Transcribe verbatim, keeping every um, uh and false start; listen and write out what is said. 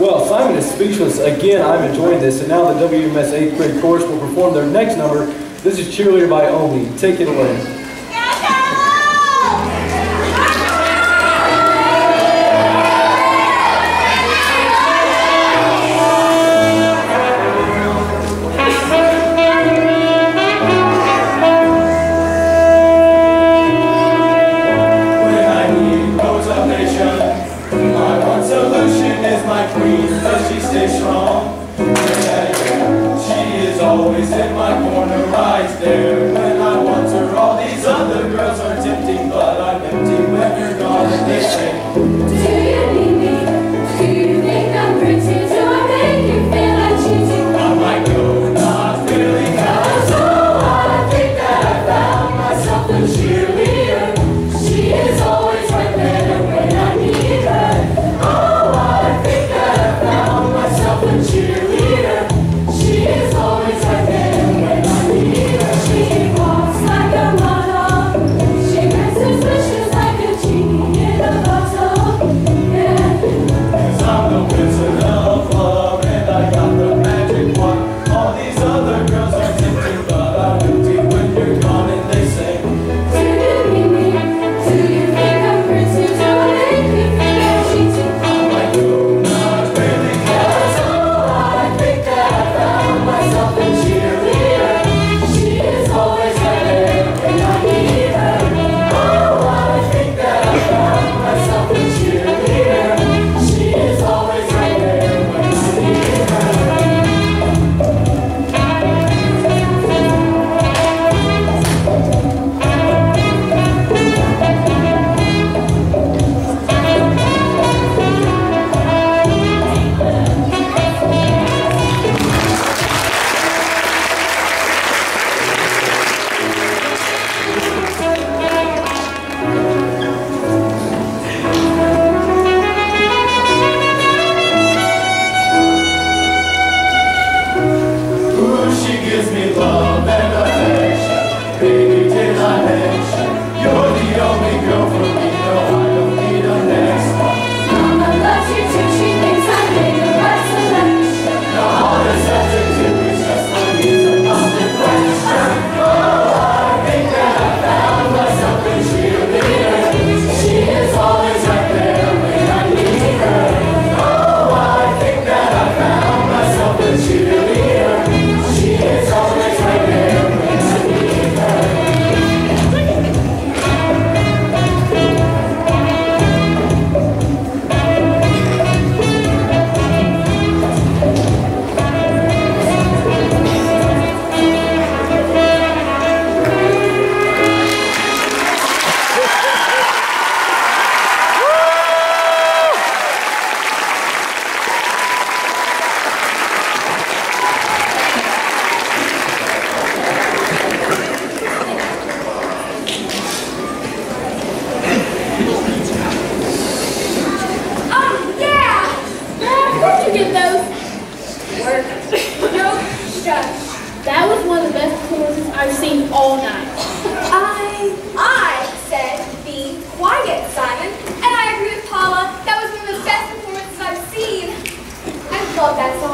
Well, Simon is speechless. Again, I'm enjoying this. And now the W M S eighth grade chorus will perform their next number. This is Cheerleader by Omi. Take it away. She stays strong. She is always in my corner, right there. When I want her, all these other girls are tempting, but I'm empty when you're gone and they say, do you need me? Do you think I'm pretty? Do I make you feel like cheating? I might go, not really, cause oh, I think that I found myself a cheerleader. She is always right there when I need her. Oh, I think that I found myself a cheerleader. She is always right there when I need her. She walks like a model. She wears suspicious like a genie in a bottle. Yeah. Cause I'm the wizard of love and I got the magic wand. All these other girls are tempting, but I'm empty when you're gone and they say, do you need me? Do you think I'm pretty? Do I make you feel like cheating? I might go, not really, cause oh, I think that I found myself a cheerleader. She is always right there when I need her. Oh, I think that I found myself a cheerleader. She is always right there when I need her. Ooh, she gives me love and affection. Baby, did I mention you're the only girl for me? No, I don't need a next one. Mama loves you too. She thinks I made the right selection. Now all that's left to do is just let me about the question. Oh, I think that I found myself a cheerleader. She is always right there when I need her. Oh, I think that I found myself a cheerleader. She is always right there when I need her. Oh, yeah! Where'd you get those? Work. No, shucks. That was one of the best performances I've seen all night. I, I said be quiet, Simon. And I agree with Paula. That was one of the best performances I've seen. I love that song.